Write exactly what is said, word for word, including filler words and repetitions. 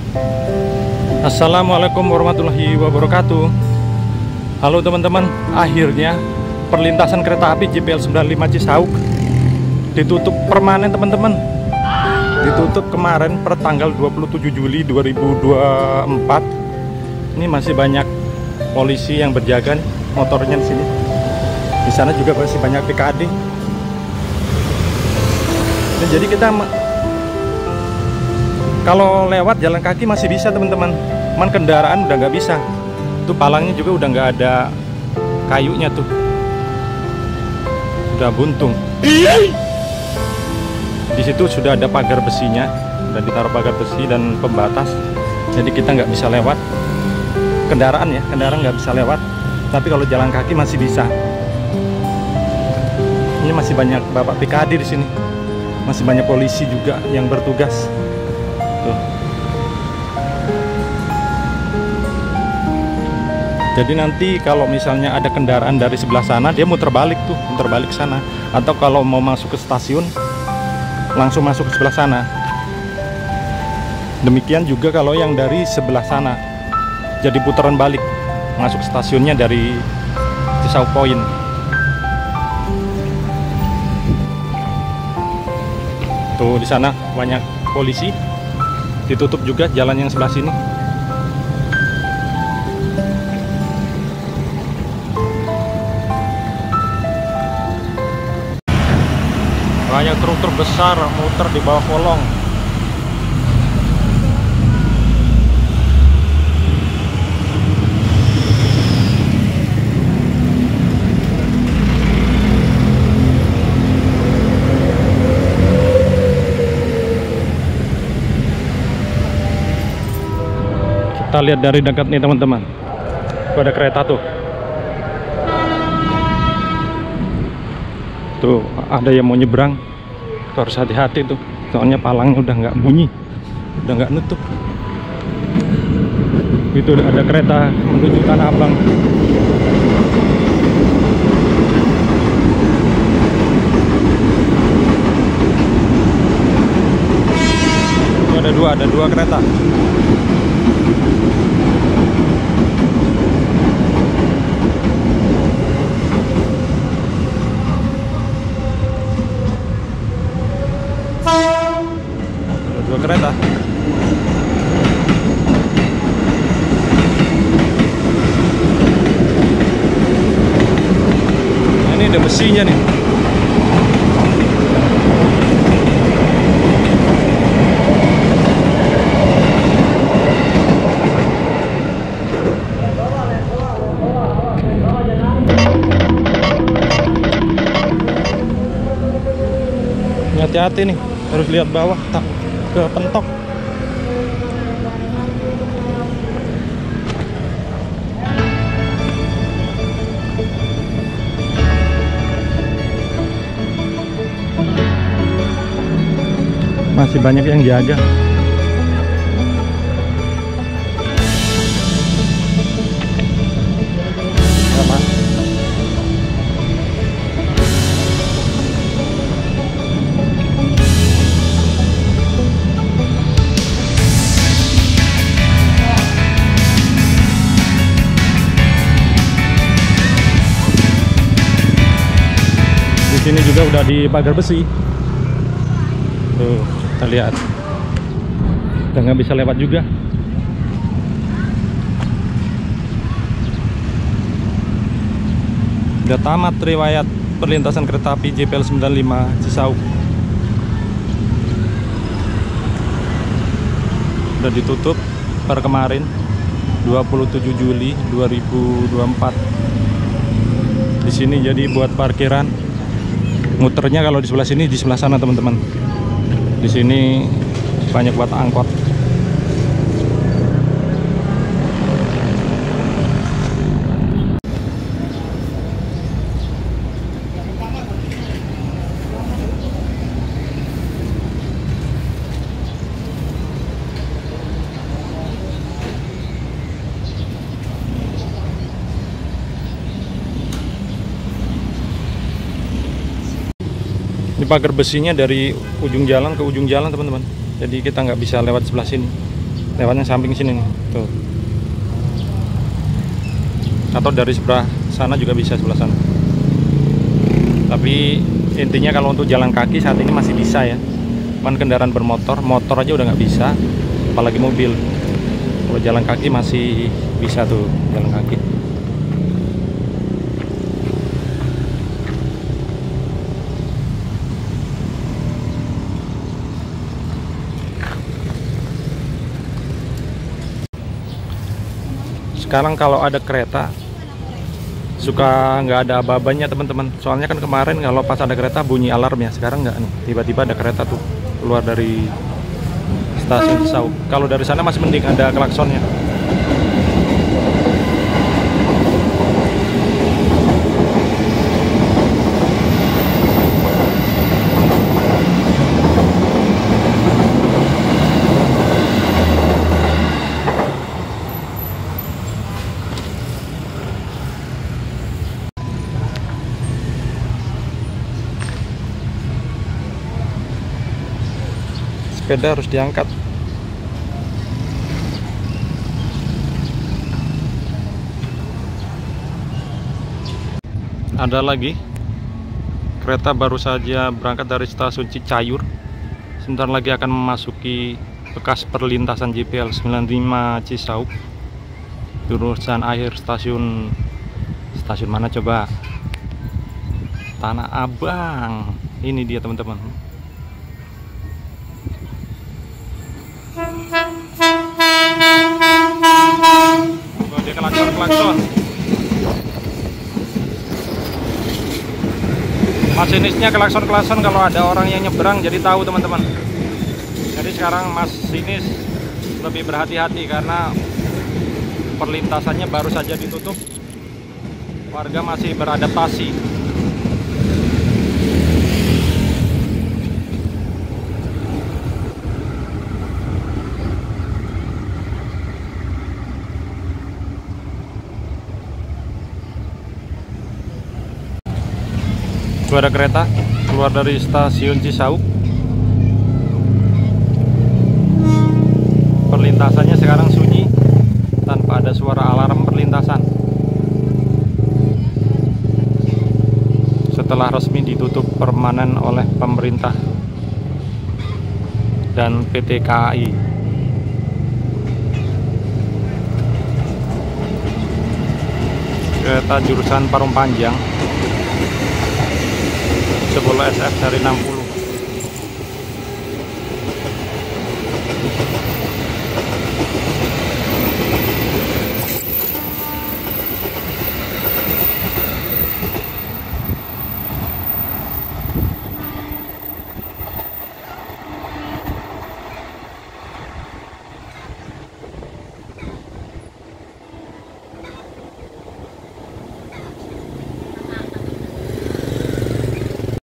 Assalamualaikum warahmatullahi wabarakatuh. Halo teman-teman, akhirnya perlintasan kereta api J P L sembilan puluh lima Cisauk ditutup permanen teman-teman. Ditutup kemarin per tanggal dua puluh tujuh Juli dua ribu dua puluh empat. Ini masih banyak polisi yang berjaga nih, motornya di sini. Di sana juga masih banyak P K D. Dan jadi kita kalau lewat jalan kaki masih bisa teman-teman, cuman kendaraan udah nggak bisa. Itu palangnya juga udah nggak ada kayunya tuh, udah buntung. Di situ sudah ada pagar besinya, udah ditaruh pagar besi dan pembatas, jadi kita nggak bisa lewat. Kendaraan ya, kendaraan nggak bisa lewat. Tapi kalau jalan kaki masih bisa. Ini masih banyak bapak P K D di sini, masih banyak polisi juga yang bertugas. Tuh. Jadi nanti kalau misalnya ada kendaraan dari sebelah sana, dia muter balik tuh, muter balik sana. Atau kalau mau masuk ke stasiun, langsung masuk ke sebelah sana. Demikian juga kalau yang dari sebelah sana, jadi putaran balik, masuk stasiunnya dari Cisauk Point. Tuh di sana banyak polisi. Ditutup juga jalan yang sebelah sini. Banyak truk-truk besar muter di bawah kolong. Kita lihat dari dekat nih teman-teman, ada kereta tuh. Tuh ada yang mau nyebrang, tuh harus hati-hati tuh, soalnya palangnya udah nggak bunyi, udah nggak nutup. Itu ada kereta menuju Tanah Abang. Itu ada dua, ada dua kereta. Dua kereta. Ini ada besinya nih. Hati-hati nih, harus lihat bawah, tak ke pentok. Masih banyak yang jaga. Sama. Ini juga udah di pagar besi. Tuh, kita lihat. Udah nggak bisa lewat juga. Udah tamat riwayat perlintasan kereta api J P L sembilan puluh lima Cisauk. Udah ditutup per kemarin dua puluh tujuh Juli dua ribu dua puluh empat. Di sini jadi buat parkiran. Muternya kalau di sebelah sini, di sebelah sana teman-teman. Di sini banyak buat angkot. Ini pagar besinya dari ujung jalan ke ujung jalan teman-teman. Jadi kita nggak bisa lewat sebelah sini. lewatnya samping sini nih, tuh. Atau dari sebelah sana juga bisa, sebelah sana. Tapi intinya kalau untuk jalan kaki saat ini masih bisa ya. Cuman kendaraan bermotor, motor aja udah nggak bisa, apalagi mobil. Kalau jalan kaki masih bisa tuh, jalan kaki. Sekarang kalau ada kereta suka nggak ada aba-abanya teman-teman. Soalnya kan kemarin kalau pas ada kereta bunyi alarmnya, sekarang nggak nih. Tiba-tiba ada kereta tuh keluar dari stasiun Cisauk. Kalau dari sana masih mending ada klaksonnya. Sepeda harus diangkat. Ada lagi kereta baru saja berangkat dari stasiun Cicayur. Sebentar lagi akan memasuki bekas perlintasan J P L sembilan puluh lima Cisauk. Jurusan akhir stasiun stasiun mana coba? Tanah Abang. Ini dia teman-teman. Oh, dia klakson-klakson. Masinisnya klakson-klakson kalau ada orang yang nyebrang, jadi tahu teman-teman. Jadi sekarang masinis lebih berhati-hati karena perlintasannya baru saja ditutup. Warga masih beradaptasi. Itu ada kereta keluar dari stasiun Cisauk. Perlintasannya sekarang sunyi tanpa ada suara alarm perlintasan. Setelah resmi ditutup permanen oleh pemerintah dan P T K A I. Kereta jurusan Parung Panjang sepuluh S F dari enam puluh